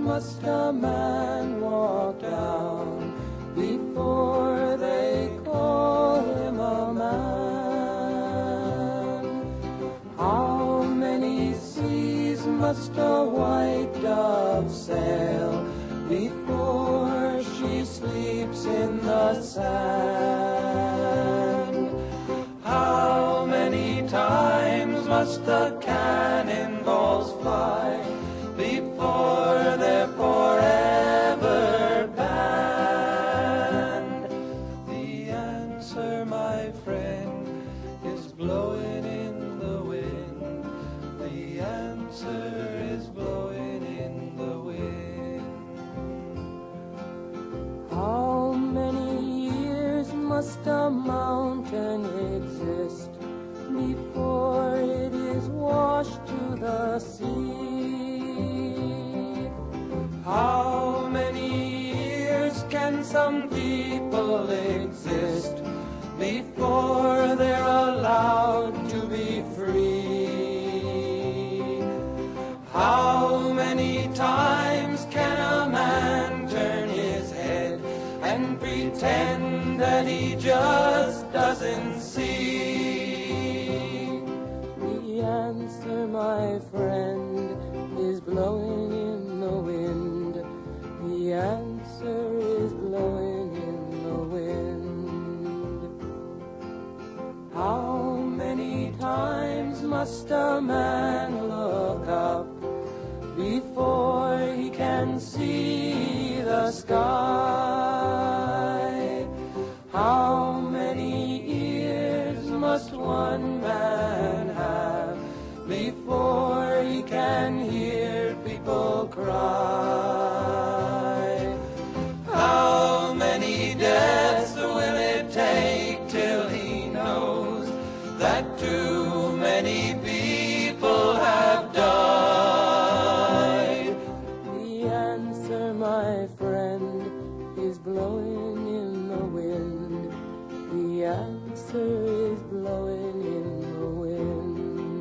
must a man walk down before they call him a man? How many seas must a white dove sail before she sleeps in the sand? How many times must the cannonballs fly before they're forever banned? The answer, my friend, is blowing in the wind. The answer is blowing in the wind. How many years must a mountain exist before it is washed to the sea? How many years can some people exist before they're allowed to be free? How many times can a man turn his head and pretend that he just doesn't see? The answer, my friend, is blowing in the wind. The answer is blowing in the wind. How many times must a man look up before he can see the sky? How many ears must one man have before he can hear people cry? How many deaths will it take till he knows that too many people have died? The answer, my friend, is blowing in the wind. The answer is blowing in the wind.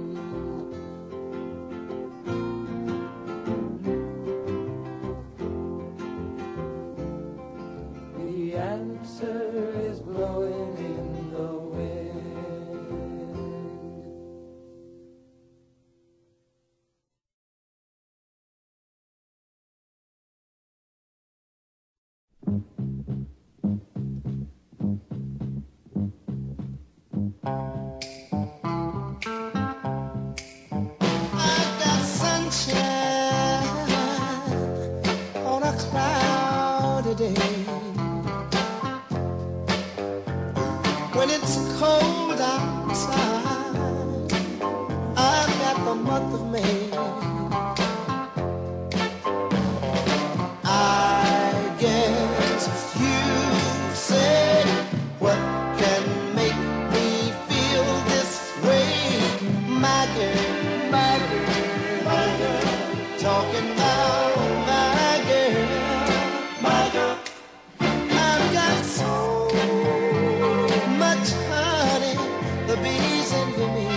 The answer is blowing in the wind. I've got sunshine on a cloudy day. When it's cold outside, I've got the month of May. I guess you say, what can make me feel this way? My girl, my girl, my girl, talking about my girl, my girl. I've got so much honey, the bees envy me.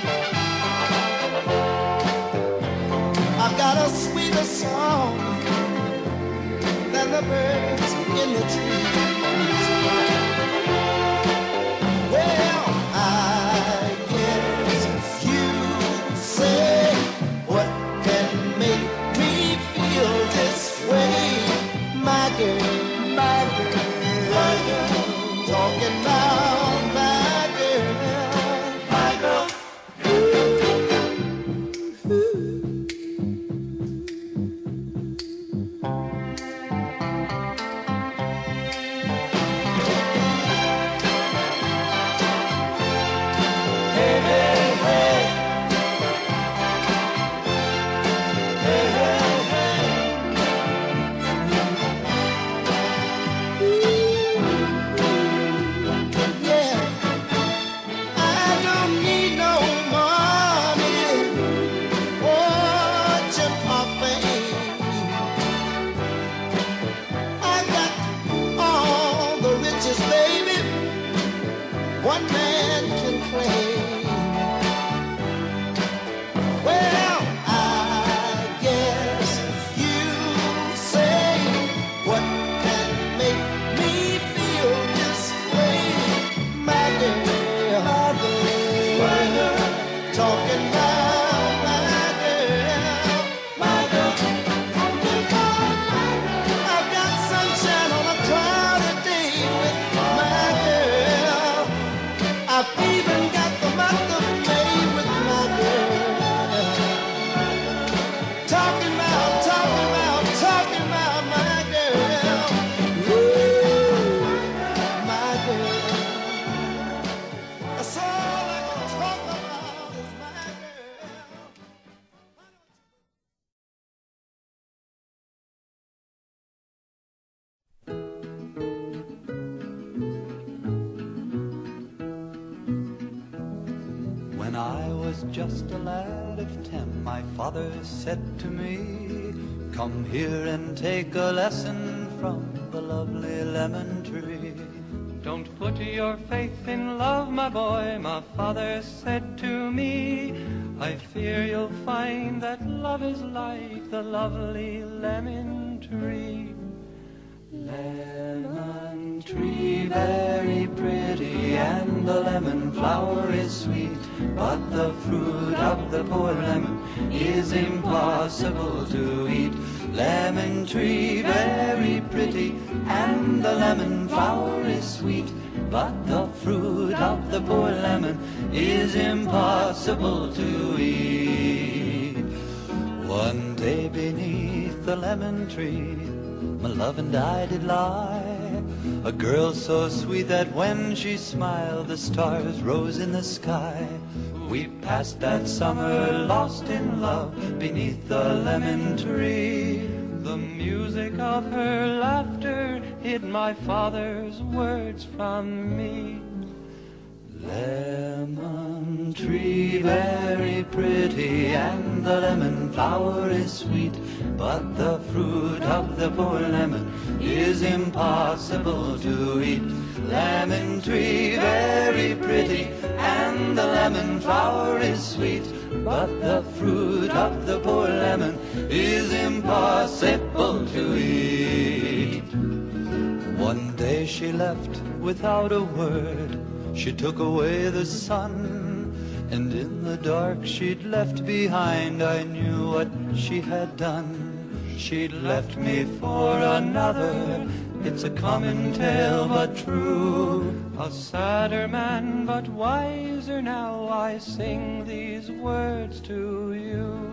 I've got a sweeter song than the birds in the trees. Well, I guess you say, what can make me feel this way? My girl, my girl, my girl, talking about my girl, my girl. just a lad of 10, my father said to me, come here and take a lesson from the lovely lemon tree. Don't put your faith in love, my boy, my father said to me. I fear you'll find that love is like the lovely lemon tree. Lemon tree, very pretty, and the lemon flower is sweet, but the fruit of the poor lemon is impossible to eat. Lemon tree, very pretty, and the lemon flower is sweet, but the fruit of the poor lemon is impossible to eat. One day beneath the lemon tree, my love and I did lie, a girl so sweet that when she smiled the stars rose in the sky. We passed that summer lost in love beneath the lemon tree. The music of her laughter hid my father's words from me. Lemon tree, very pretty, and the lemon flower is sweet, but the fruit of the poor lemon is impossible to eat. Lemon tree, very pretty, and the lemon flower is sweet, but the fruit of the poor lemon is impossible to eat. One day she left without a word. She took away the sun, and in the dark she'd left behind, I knew what she had done. She'd left me for another, it's a common tale but true. A sadder man but wiser now, I sing these words to you.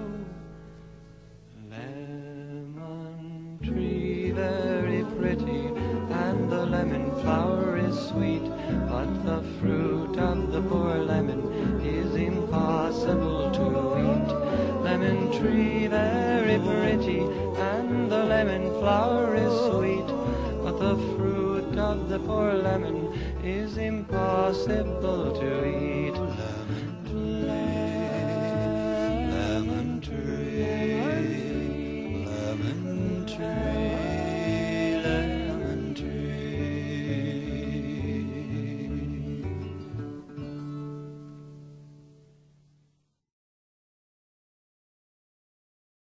Lemon tree, very pretty, and the lemon flower is sweet, but the fruit of the poor lemon is impossible to eat. Lemon tree, very pretty, and the lemon flower is sweet, but the fruit of the poor lemon is impossible to eat. Lemon tree, lemon tree.